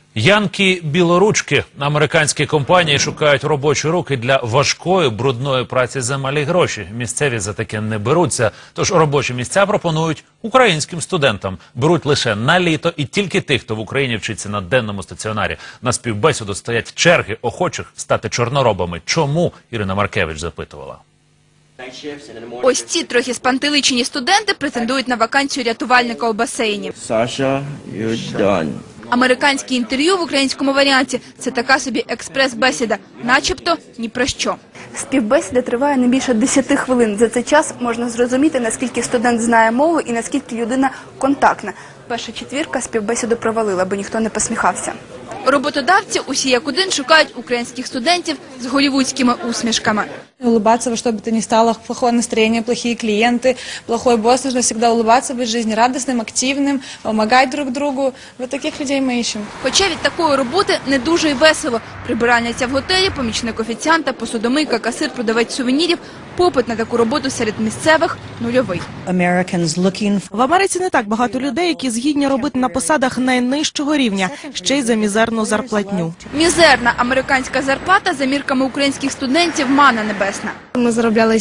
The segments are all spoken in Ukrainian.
Янки-білоручки. Американські компанії шукають робочі руки для важкої, брудної праці за малі гроші. Місцеві за таке не беруться, тож робочі місця пропонують українським студентам. Беруть лише на літо і тільки тих, хто в Україні вчиться на денному стаціонарі. На співбесіду стоять черги охочих стати чорноробами. Чому? Ірина Маркевич запитувала. Ось ці трохи спантеличені студенти претендують на вакансію рятувальника у басейні. Sasha, you're done. Американське інтерв'ю в українському варіанті – це така собі експрес-бесіда, начебто ні про що. Співбесіда триває не більше 10 хвилин. За цей час можна зрозуміти, наскільки студент знає мову і наскільки людина контактна. Перша четвірка співбесіду провалила, бо ніхто не посміхався. Роботодавці усі як один шукають українських студентів з голлівудськими усмішками. Улыбаться во что бы то ни стало, плохое настроение, плохие клиенты, плохой босс, нужно всегда улыбаться, быть жизнерадостным, активным, помогать друг другу. Вот таких людей мы ищем. Хоча від такої роботи не дуже й весело. Прибиральниця в готелі, помічник офіціанта, посудомийка, касир, продавець сувенірів. Попит на таку роботу серед місцевих – нульовий. В Америці не так багато людей, які згідні робити на посадах найнижчого рівня, ще й за мізерну зарплатню. Мізерна американська зарплата за мірками українських студентів – мана небесна. Ми заробляли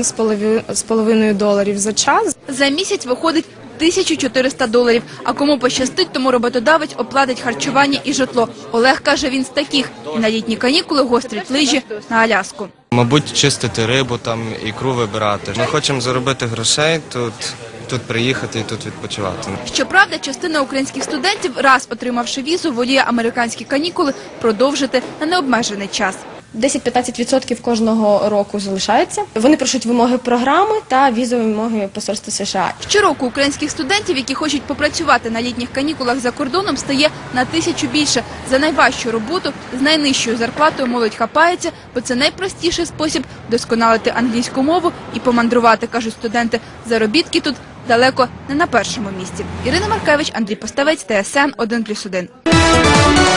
$7,5 за час. За місяць виходить $1400. А кому пощастить, тому роботодавець оплатить харчування і житло. Олег каже, він з таких. І на літні канікули гострить лижі на Аляску. Мабуть, чистити рибу, там, ікру вибирати. Ми хочемо заробити грошей, тут приїхати і тут відпочивати. Щоправда, частина українських студентів, раз отримавши візу, воліє американські канікули продовжити на необмежений час. 10-15% кожного року залишається. Вони пишуть вимоги програми та візові вимоги посольства США. Щороку українських студентів, які хочуть попрацювати на літніх канікулах за кордоном, стає на 1000 більше. За найважчу роботу з найнижчою зарплатою молодь хапається, бо це найпростіший спосіб вдосконалити англійську мову і помандрувати, кажуть студенти. Заробітки тут далеко не на першому місці. Ірина Маркевич, Андрій Поставець, ТСН 1+1.